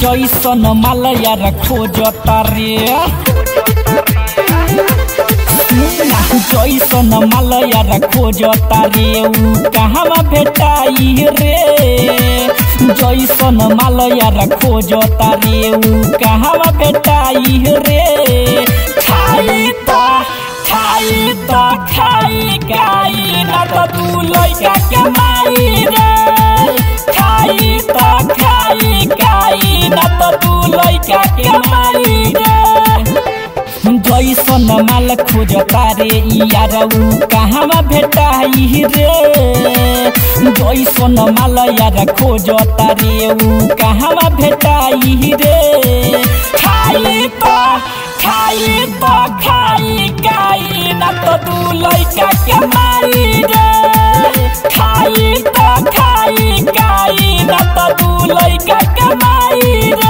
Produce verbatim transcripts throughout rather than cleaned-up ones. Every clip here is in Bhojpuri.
जैसन मालया खोजता रे जैसन मालया खोजता रे कहाँ भेटाई रे जैसन मालया खोजता रे कहाँ भेटाई रे खाई तो खाई तो खाई गाई ना तो तू लइका के माई रे खाई तो खाई गाई ना तो तू लइका के माई रे जैसन माल खोजता रे यार कहाँ भेटाई रे जैसन माल यार खोजता रे कहाँ भेटाई रे खाई तो खाई तो खाई गाई ना तो तू लइका के माई रे खाई तो खाई गाई ना तो तू लइका के माई रे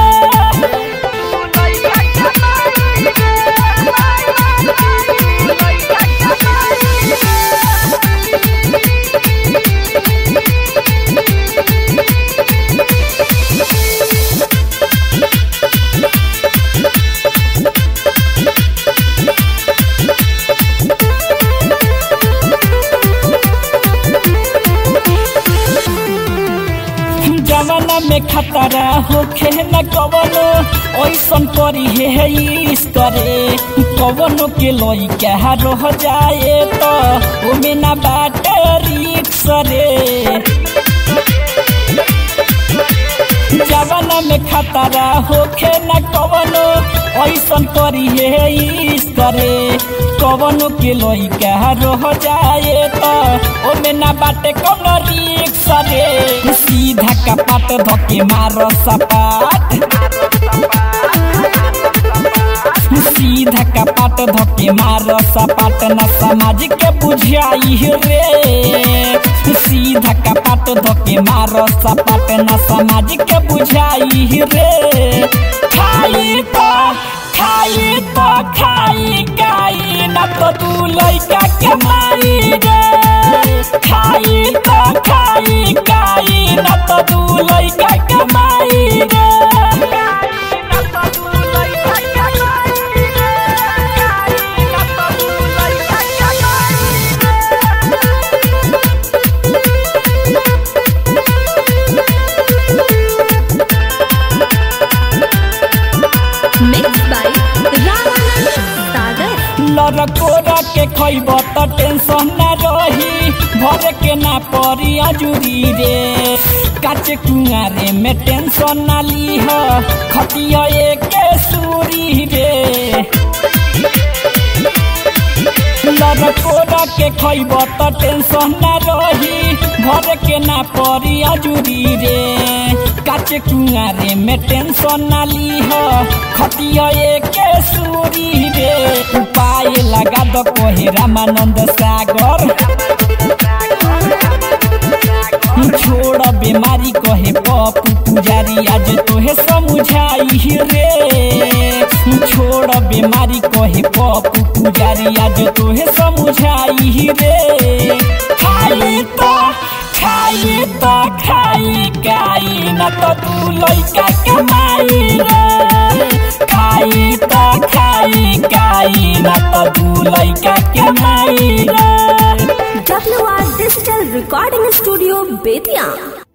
जमाना में खतरा होखे न कवनो ऐसन करी है इस करे कवनो के लइका रह जाए तो ओमे ना बाटे रिक्स रे जमाना में खतरा होखे न कवनो ऐसन करी है इस करे कवनो के लइका रह जाए तो ओमे ना बाटे कोनो रिक्स रे सीधा कपाट धके मारो सपाट सीधा कपाट धके मारो सपाट न समाज के बुझाई रे सीधा कपाट धके मारो सपाट न समाज के बुझाई रे खाई तो खाई तो खाई गाई ना तो तू लइका के माई रे खाई तो खाई गाई ना तो तू लइका के माई रे लड़कोरा के खैब तो टेंशन ना रही भरे के ना पड़ी अजूरी रे काचे कुआरे में टेंशन ना ली हो खटिया एक सूरी रे लड़कोरा के खैब तो टेंशन ना रही भरे के ना पड़ी अजूरी रे काचे कुआरे में टेंशन ना ली हो खटिया एक सूरी रे उपाय लगा दो कोहे रामानंद सागर छोड़ बीमारी कहे पप्पू पुजारी आज तोहे समझाई रे छोड़ बीमारी कहे पप्पू पुजारी आज तोहे समझाई रे खाई तो खाई तो खाई गाई ना तो तू लइका के माई रे खाई तो खाई गाई ना तो तू लइका के माई रे W R digital recording studio Bettiah.